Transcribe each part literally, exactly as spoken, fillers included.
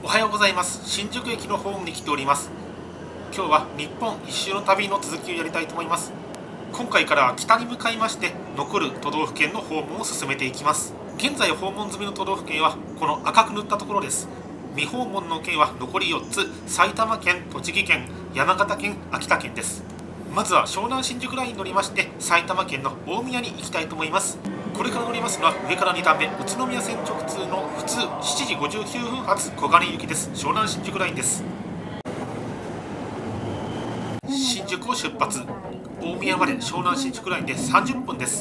おはようございます。新宿駅のホームに来ております。今日は日本一周の旅の続きをやりたいと思います。今回から北に向かいまして残る都道府県の訪問を進めていきます。現在訪問済みの都道府県はこの赤く塗ったところです。未訪問の県は残りよっつ、埼玉県、栃木県、山形県、秋田県です。まずは湘南新宿ラインに乗りまして埼玉県の大宮に行きたいと思います。これから乗りますのは上からにだんめ、宇都宮線直通の普通しちじごじゅうきゅうふん発小金井行きです。湘南新宿ラインです。新宿を出発、大宮まで湘南新宿ラインでさんじゅっぷんです。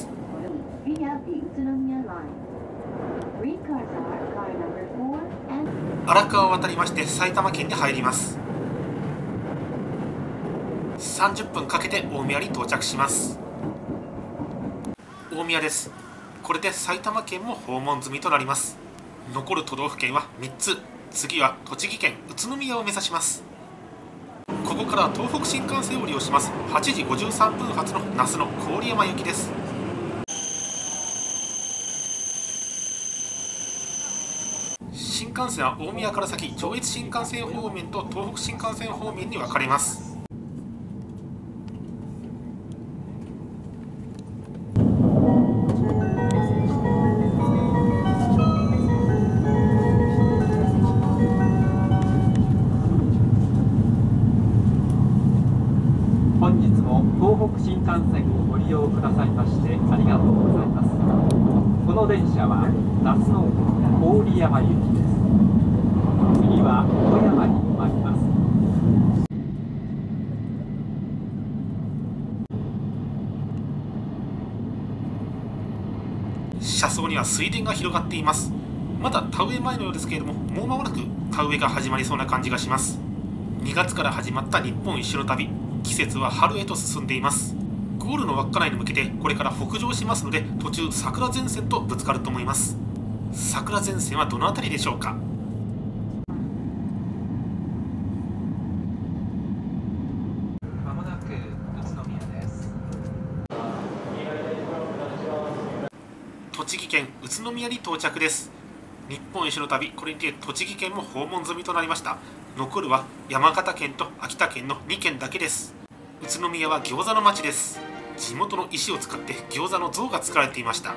荒川を渡りまして埼玉県に入ります。さんじゅっぷんかけて大宮に到着します。大宮です。これで埼玉県も訪問済みとなります。残る都道府県はみっつ。次は栃木県宇都宮を目指します。ここから東北新幹線を利用します。はちじごじゅうさんぷん発の那須の郡山行きです。新幹線は大宮から先、上越新幹線方面と東北新幹線方面に分かれます。 本日も東北新幹線をご利用くださいましてありがとうございます。この電車は那須の郡山行きです。次は富山に参ります。 車窓には水田が広がっています。まだ田植え前のようですけれども、もう間もなく田植えが始まりそうな感じがします。にがつから始まった日本一周の旅、季節は春へと進んでいます。ゴールの稚内に向けてこれから北上しますので、途中桜前線とぶつかると思います。桜前線はどの辺りでしょうか。 まもなく宇都宮です。 栃木県宇都宮に到着です。日本一周の旅、これにて栃木県も訪問済みとなりました。残るは山形県と秋田県のにけんだけです。宇都宮は餃子の町です。地元の石を使って餃子の像が作られていました。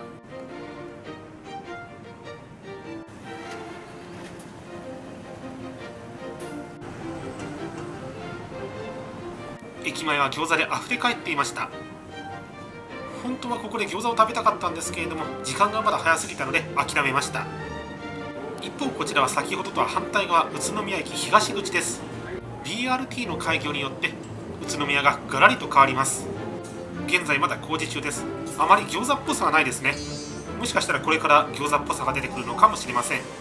駅前は餃子であふれ返っていました。本当はここで餃子を食べたかったんですけれども、時間がまだ早すぎたので諦めました。一方こちらは先ほどとは反対側、宇都宮駅東口です。 ビーアールティー の開業によって宇都宮がガラリと変わります。現在まだ工事中です。あまり餃子っぽさはないですね。もしかしたらこれから餃子っぽさが出てくるのかもしれません。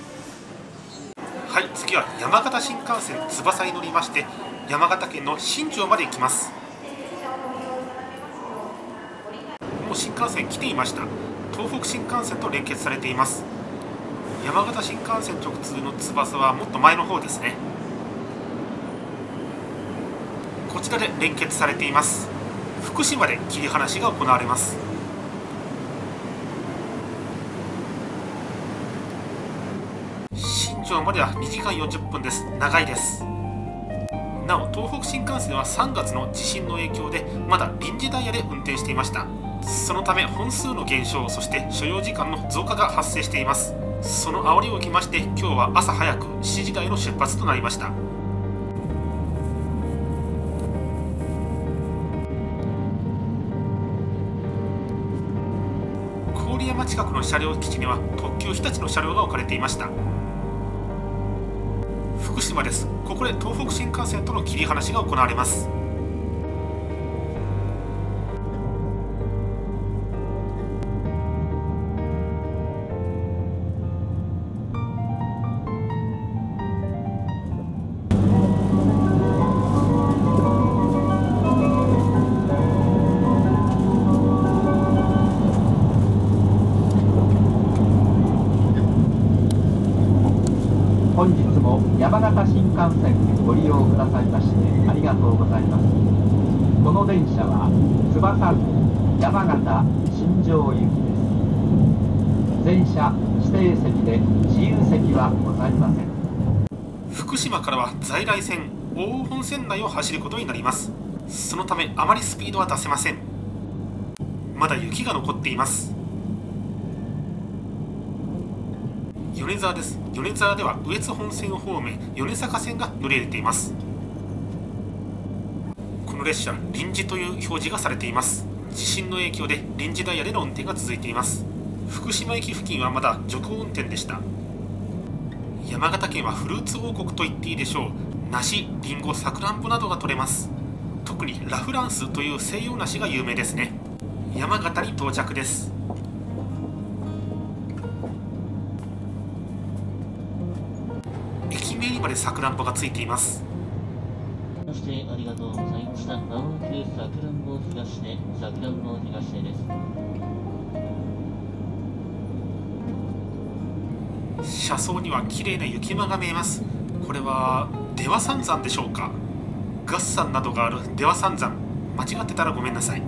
はい、次は山形新幹線翼に乗りまして山形県の新庄まで行きます。もう新幹線来ていました。東北新幹線と連結されています。山形新幹線直通の翼はもっと前の方ですね。こちらで連結されています。福島で切り離しが行われます。新庄まではにじかんよんじゅっぷんです。長いです。なお東北新幹線はさんがつの地震の影響でまだ臨時ダイヤで運転していました。そのため本数の減少、そして所要時間の増加が発生しています。その煽りを受けまして今日は朝早くしちじ台の出発となりました。郡山近くの車両基地には特急日立の車両が置かれていました。福島です。ここで東北新幹線との切り離しが行われます。 本日も山形新幹線をご利用くださいましてありがとうございます。この電車は翼山形新庄行きです。全車指定席で自由席はございません。 島からは在来線奥羽本線内を走ることになります。そのためあまりスピードは出せません。まだ雪が残っています。米沢です。米沢では羽越本線方面米坂線が乗り入れています。この列車臨時という表示がされています。地震の影響で臨時ダイヤでの運転が続いています。福島駅付近はまだ徐行運転でした。山形県はフルーツ王国と言っていいでしょう。梨、りんご、さくらんぼなどが取れます。特にラフランスという西洋梨が有名ですね。山形に到着です。駅名にまでさくらんぼがついています。 そしてありがとうございました。まもなくさくらんぼ東根、さくらんぼ東根です。 車窓には綺麗な雪間が見えます。これは出羽三山でしょうか。月山などがある出羽三山、間違ってたらごめんなさい。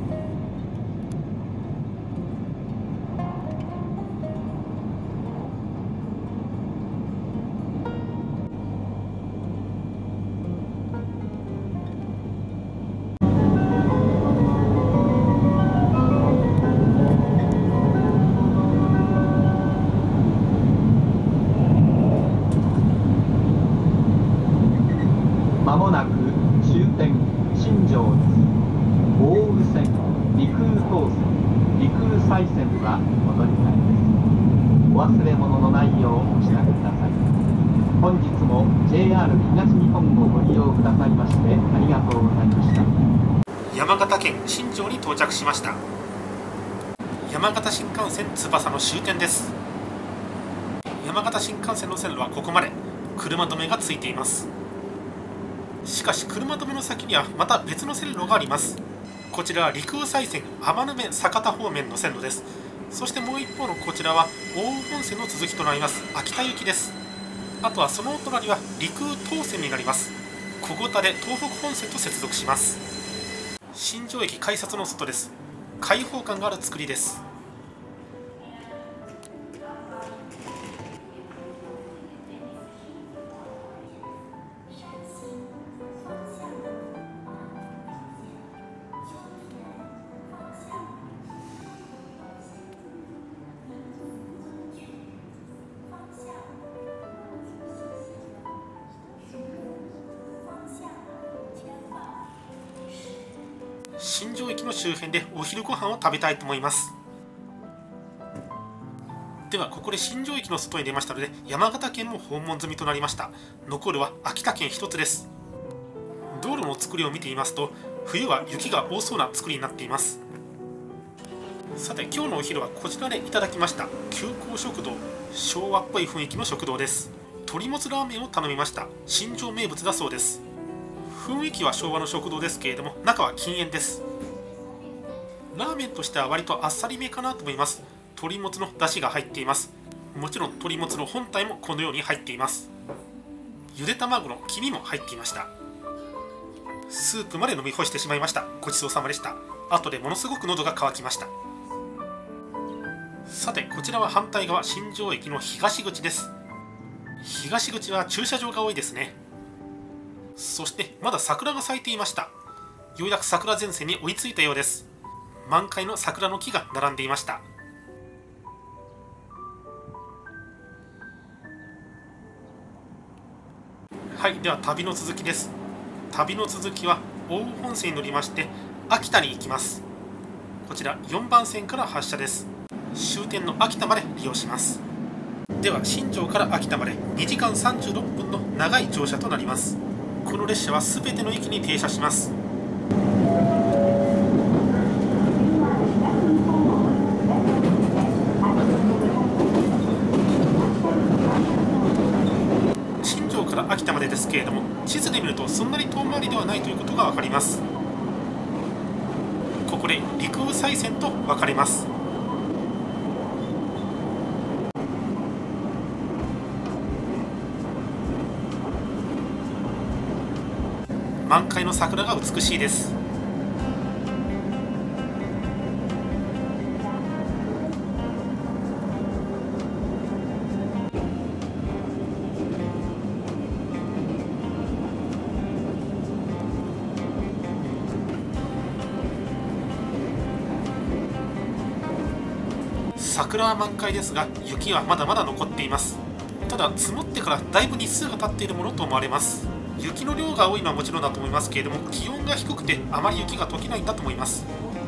まもなく終点新庄です。奥羽線、陸羽東線、陸羽西線はお乗り換えです。お忘れ物のないようお支度ください。本日も ジェイアール 東日本をご利用くださいましてありがとうございました。 山形県新庄に到着しました。山形新幹線翼の終点です。山形新幹線の線路はここまで。車止めがついています。しかし車止めの先にはまた別の線路があります。こちらは陸羽西線天沼酒田方面の線路です。そしてもう一方のこちらは奥羽本線の続きとなります秋田行きです。あとはその隣は陸羽東線になります。小五田で東北本線と接続します。新庄駅改札の外です。開放感がある造りです。新庄駅の周辺でお昼ご飯を食べたいと思います。ではここで新庄駅の外に出ましたので山形県も訪問済みとなりました。残るは秋田県一つです。道路の作りを見ていますと冬は雪が多そうな作りになっています。さて今日のお昼はこちらでいただきました急行食堂。昭和っぽい雰囲気の食堂です。鶏もつラーメンを頼みました。新庄名物だそうです。雰囲気は昭和の食堂ですけれども中は禁煙です。ラーメンとしては割とあっさりめかなと思います。鶏もつの出汁が入っています。もちろん鶏もつの本体もこのように入っています。ゆで卵の黄身も入っていました。スープまで飲み干してしまいました。ごちそうさまでした。後でものすごく喉が渇きました。さてこちらは反対側新庄駅の東口です。東口は駐車場が多いですね。そしてまだ桜が咲いていました。ようやく桜前線に追いついたようです。満開の桜の木が並んでいました。はい、では旅の続きです。旅の続きは奥羽本線に乗りまして秋田に行きます。こちらよんばん線から発車です。終点の秋田まで利用します。では新庄から秋田までにじかんさんじゅうろっぷんの長い乗車となります。この列車はすべての駅に停車します。新庄から秋田までですけれども地図で見るとそんなに遠回りではないということが分かります。ここで陸羽西線と分かれます。満開の桜が美しいです。 桜は満開ですが雪はまだまだ残っています。ただ積もってからだいぶ日数が経っているものと思われます。雪の量が多いのはもちろんだと思いますけれども、気温が低くてあまり雪が溶けないんだと思います。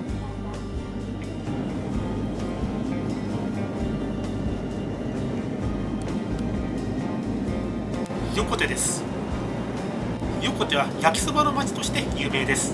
横手です。横手は焼きそばの町として有名です。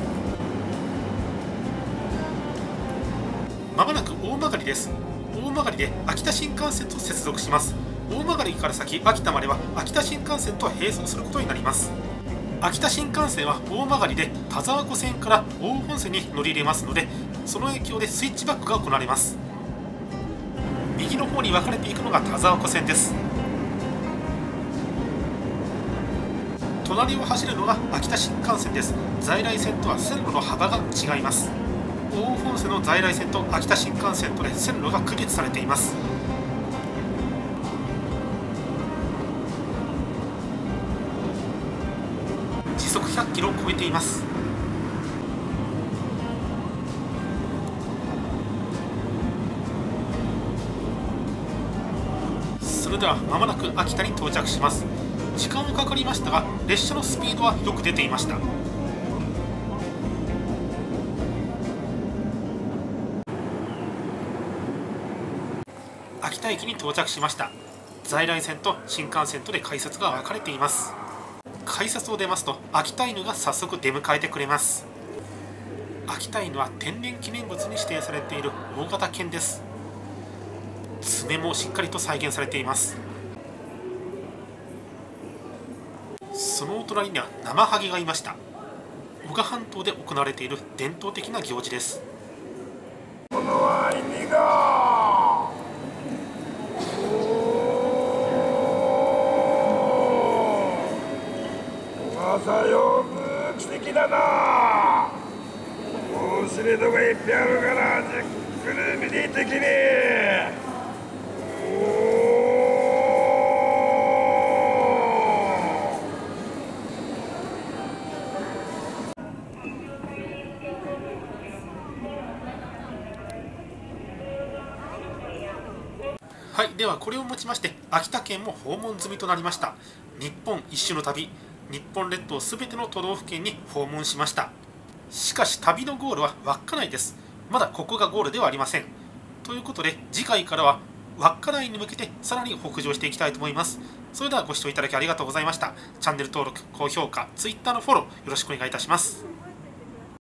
まもなく大曲です。大曲で秋田新幹線と接続します。大曲から先秋田までは秋田新幹線と並走することになります。秋田新幹線は大曲で田沢湖線から大本線に乗り入れますので、その影響でスイッチバックが行われます。右の方に分かれていくのが田沢湖線です。隣を走るのが秋田新幹線です。在来線とは線路の幅が違います。大本線の在来線と秋田新幹線とで線路が区別されています。時速ひゃっキロを超えています。それではまもなく秋田に到着します。時間はかかりましたが列車のスピードはよく出ていました。秋田駅に到着しました。在来線と新幹線とで改札が分かれています。改札を出ますと秋田犬が早速出迎えてくれます。秋田犬は天然記念物に指定されている大型犬です。爪もしっかりと再現されています。そのお隣にはナマハゲがいました。男鹿半島で行われている伝統的な行事です。 この愛にが朝よく奇跡だな。おしりとがいっぱいあるからじっくり見に行ってきに。 はい、ではこれをもちまして秋田県も訪問済みとなりました。日本一周の旅、日本列島すべての都道府県に訪問しました。しかし旅のゴールは稚内です。まだここがゴールではありません。ということで次回からは稚内に向けてさらに北上していきたいと思います。それではご視聴いただきありがとうございました。チャンネル登録、高評価、Twitter のフォローよろしくお願いいたします。